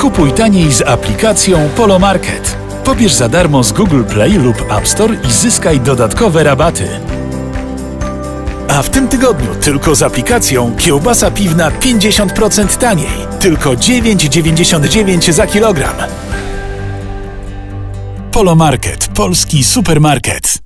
Kupuj taniej z aplikacją Polomarket. Pobierz za darmo z Google Play lub App Store i zyskaj dodatkowe rabaty. A w tym tygodniu tylko z aplikacją kiełbasa piwna 50% taniej. Tylko 9,99 za kilogram. Polomarket, polski supermarket.